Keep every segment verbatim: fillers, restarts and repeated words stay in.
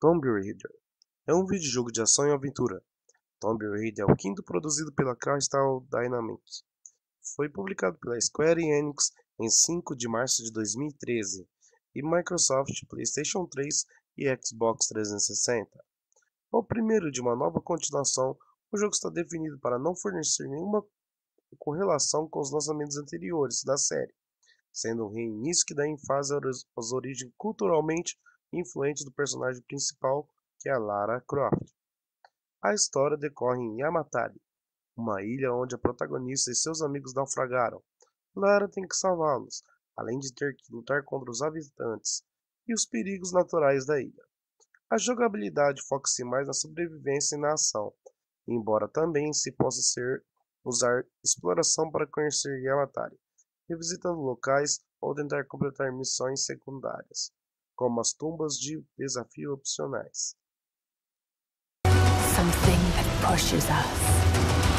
Tomb Raider é um videojogo de ação e aventura. Tomb Raider é o quinto produzido pela Crystal Dynamics. Foi publicado pela Square Enix em cinco de março de dois mil e treze e Microsoft, PlayStation três e Xbox trezentos e sessenta. Ao primeiro de uma nova continuação, o jogo está definido para não fornecer nenhuma correlação com os lançamentos anteriores da série, sendo um reinício que dá ênfase às origens culturalmente influentes do personagem principal, que é a Lara Croft. A história decorre em Yamatari, uma ilha onde a protagonista e seus amigos naufragaram. Lara tem que salvá-los, além de ter que lutar contra os habitantes e os perigos naturais da ilha. A jogabilidade foca-se mais na sobrevivência e na ação, embora também se possa ser usar exploração para conhecer Yamatari, revisitando locais ou tentar completar missões secundárias, como as tumbas de desafio opcionais. Something that pushes us.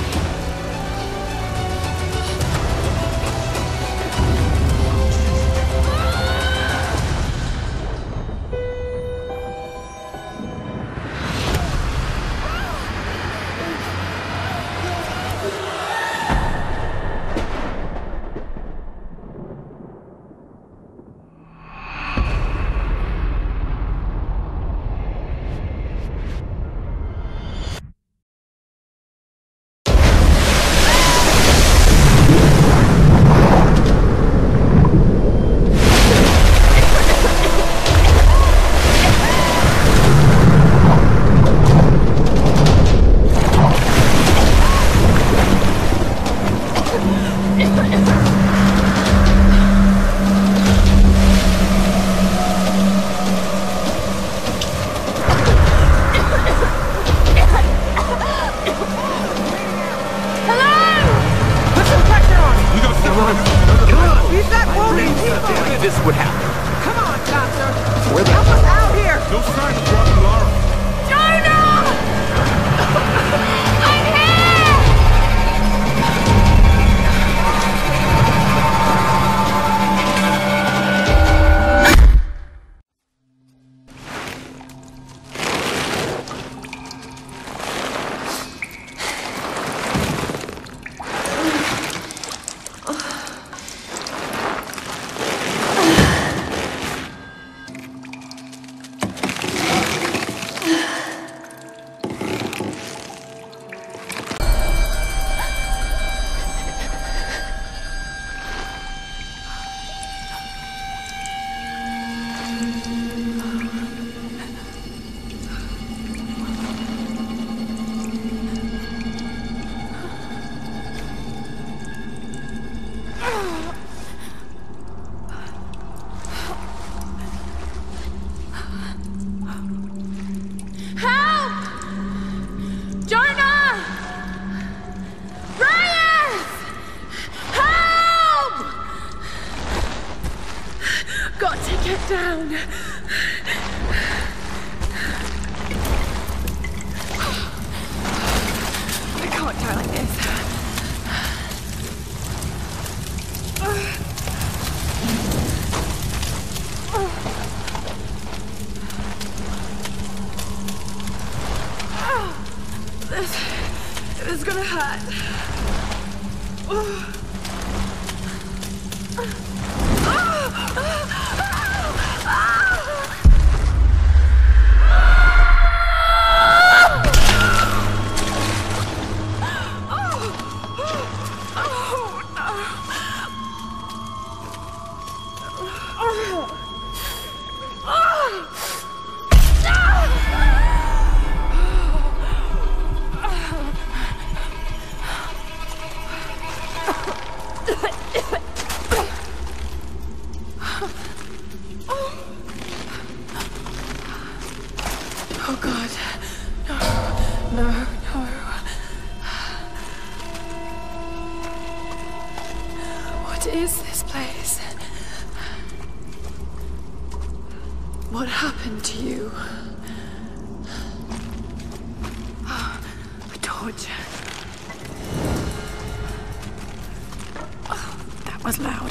This would happen. Come on, Doctor! Where the Help us out here! No sign of Robbie Lara. Jonah! I'm here! Got to get down. I can't die like this. This, this is gonna hurt. Oh God, no, no, no. What is this place? What happened to you? Oh, a torch. Oh, that was loud.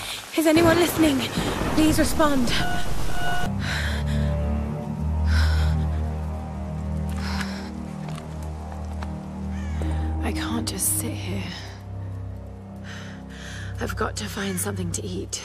Is anyone listening? Please respond. I can't just sit here. I've got to find something to eat.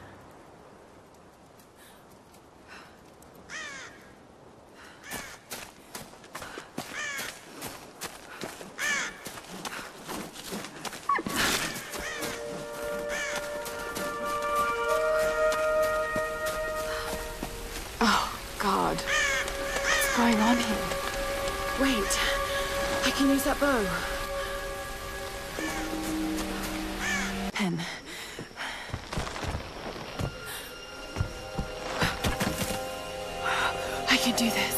Oh, God. What's going on here? Wait. I can use that bow. Pen. I can do this.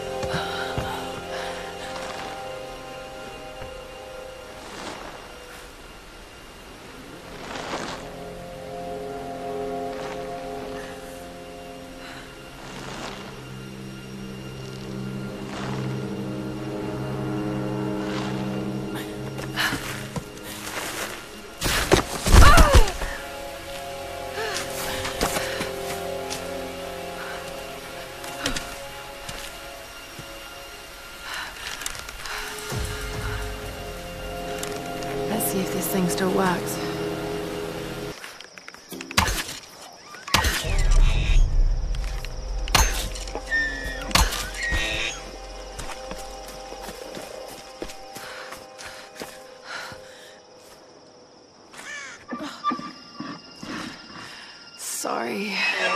See if this thing still works. Sorry.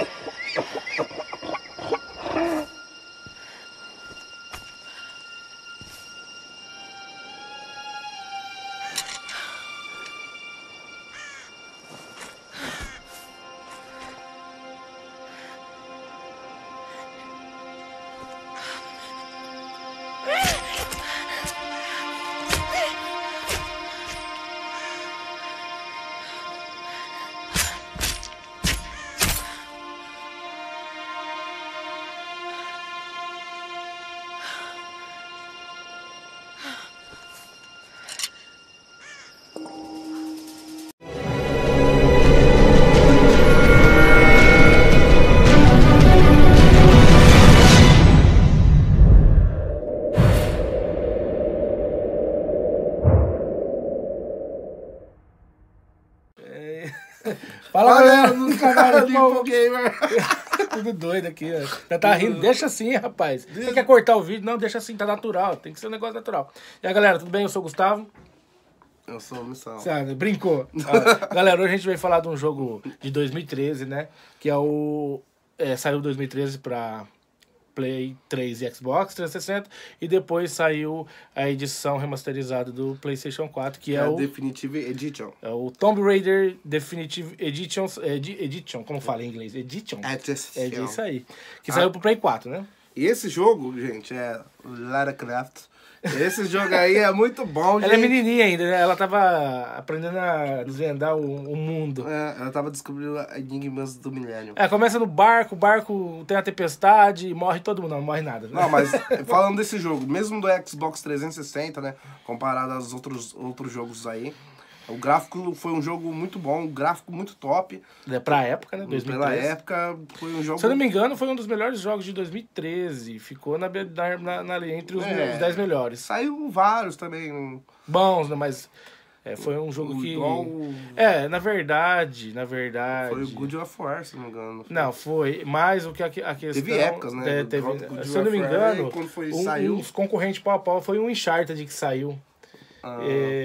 Fala, galera dos canais do Gamer. Tudo doido aqui, ó. Já tá rindo. Deixa assim, rapaz. Você quer cortar o vídeo? Não, deixa assim, tá natural. Tem que ser um negócio natural. E aí, galera, tudo bem? Eu sou o Gustavo. Eu sou o Missão. Sabe, brincou. Ó, galera, hoje a gente vai falar de um jogo de dois mil e treze, né? Que é o... É, saiu em dois mil e treze pra Play três e Xbox trezentos e sessenta. E depois saiu a edição remasterizada do PlayStation quatro, que é, É o... Definitive Edition. É o Tomb Raider Definitive Edition, edi, Edition, como fala em inglês? Edition. Edition. É isso aí. Que saiu pro Play quatro, né? E esse jogo, gente, é Lara Croft. Esse jogo aí é muito bom, gente. Ela é menininha ainda, né? Ela tava aprendendo a desvendar o, o mundo. É, ela tava descobrindo enigmas do milênio. É, começa no barco, o barco tem a tempestade, morre todo mundo. Não, não morre nada. Né? Não, mas falando desse jogo, mesmo do Xbox trezentos e sessenta, né? Comparado aos outros, outros jogos aí, o gráfico foi um jogo muito bom, um gráfico muito top. É pra época, né? dois mil e treze. Pela época, foi um jogo... Se eu não me engano, foi um dos melhores jogos de dois mil e treze. Ficou na, na, na, na, entre os, É, os dez melhores. Saiu vários também. Bons, né? Mas é, foi um jogo que... Igual... É, na verdade, na verdade... Foi o God of War, se não me engano. Não, foi. Mas o que a, a questão... Teve épocas, né? É, teve, God se eu não me of War, engano, quando foi, um, saiu... os concorrentes pau a pau foi um Uncharted que saiu. Ah.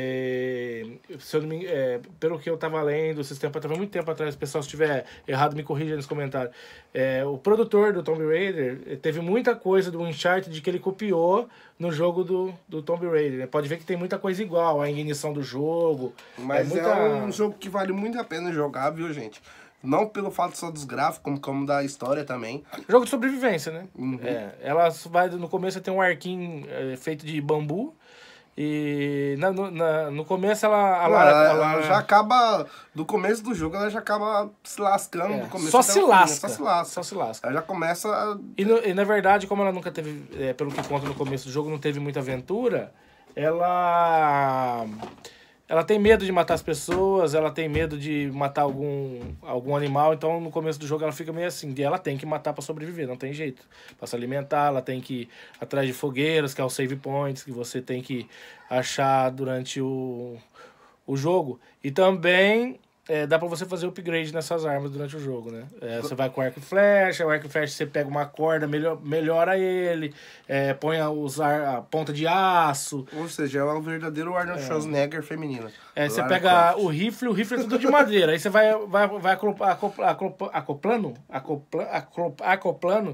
É, se eu não me, é, pelo que eu tava lendo esses tempos, tava muito tempo atrás, pessoal, se estiver errado me corrija nos comentários. É, o produtor do Tomb Raider teve muita coisa do Uncharted que ele copiou no jogo do, do Tomb Raider, né? Pode ver que tem muita coisa igual, a ignição do jogo. Mas é, muita... é um jogo que vale muito a pena jogar, viu, gente? Não pelo fato só dos gráficos, como, como da história também. Jogo de sobrevivência, né? Uhum. É, ela vai, no começo tem um arquinho é, feito de bambu. E na, no, na, no começo ela, a Não, Lara, ela, a Lara... ela já acaba, do começo do jogo, ela já acaba se lascando. É, do começo só até se o fim, né? lasca. Só se lasca. Só se lasca. Ela já começa... A... E, no, e na verdade, como ela nunca teve, é, pelo que conta no começo do jogo, não teve muita aventura, ela... ela tem medo de matar as pessoas, ela tem medo de matar algum, algum animal, então no começo do jogo ela fica meio assim, e ela tem que matar pra sobreviver, não tem jeito. Pra se alimentar, ela tem que ir atrás de fogueiras, que é o save points, que você tem que achar durante o, o jogo. E também... É, dá pra você fazer upgrade nessas armas durante o jogo, né? É, você vai com arco e flecha, o arco e flecha você pega uma corda, melhor, melhora ele, é, põe a, usar a ponta de aço. Ou seja, é um verdadeiro Arnold Schwarzenegger feminino. É, você Lara pega Croft. o rifle, o rifle é tudo de madeira. Aí você vai, vai, vai acopla- acopla- acopla- acoplando, acopla- acopla- acoplando,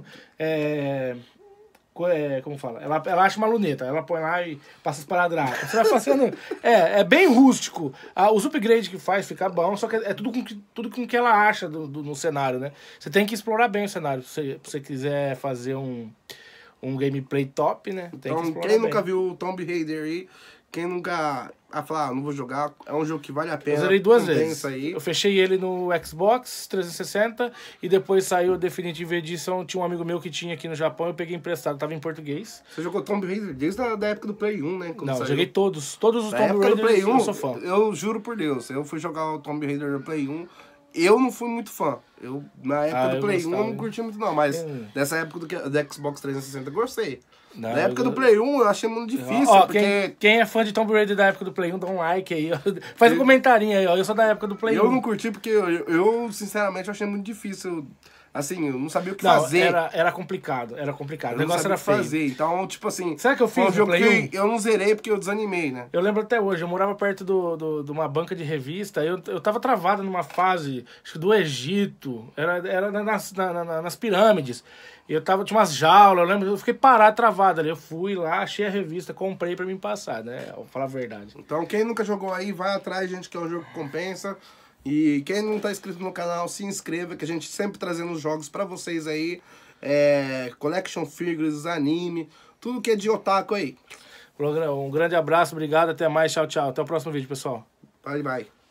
é, co- é, como fala? Ela, ela acha uma luneta, ela põe lá e passa esparadrapo. Você vai fazendo... É, é bem rústico. Ah, os upgrades que faz fica bom, só que é tudo com que, tudo com que ela acha do, do- no cenário, né? Você tem que explorar bem o cenário, se você, se você quiser fazer um, um gameplay top, né? Tem que Então, explorar quem bem. nunca viu o Tomb Raider aí, quem nunca... Ah, falar, ah, não vou jogar, é um jogo que vale a pena. Eu zerei duas compensa vezes. Aí. Eu fechei ele no Xbox trezentos e sessenta e depois saiu a Definitive Edition. Tinha um amigo meu que tinha aqui no Japão, eu peguei emprestado, tava em português. Você jogou Tomb Raider desde a da época do Play um, né? Quando Não, saiu. joguei todos, todos os Na Tomb época do Raiders, Play um, eu sou fã. eu juro por Deus, eu fui jogar o Tomb Raider no Play um, eu não fui muito fã. Eu, na época Ah, do eu Play um gostava, eu não hein? curti muito não, mas Hum. dessa época do, que- do Xbox trezentos e sessenta eu gostei. Não, na época eu- do Play um eu achei muito difícil, Ó, porque quem, quem é fã de Tomb Raider da época do Play um, dá um like aí. Ó. Faz um comentarinho aí, ó. Eu sou da época do Play eu um. não curti porque eu, eu, sinceramente, achei muito difícil. Assim, eu não sabia o que Não, fazer. era, era complicado, era complicado. eu O não negócio sabia era o que feio. fazer. Então, tipo assim... Sabe o que eu foi um fiz no jogo Play que eu não zerei porque eu desanimei, né? Eu lembro até hoje, eu morava perto do, do, de uma banca de revista, eu, eu tava travado numa fase, acho que do Egito, era, era nas, na, na- nas pirâmides. E eu tava, tinha umas jaulas, eu lembro, eu fiquei parado, travado ali. Eu fui lá, achei a revista, comprei pra mim passar, né? Vou falar a verdade. Então, quem nunca jogou aí, vai atrás, gente, que é um jogo que compensa. E quem não tá inscrito no canal, se inscreva, que a gente sempre trazendo os jogos pra vocês aí. É, collection figures, anime, tudo que é de otaku aí. Um grande abraço, obrigado, até mais, tchau, tchau. Até o próximo vídeo, pessoal. Bye, bye.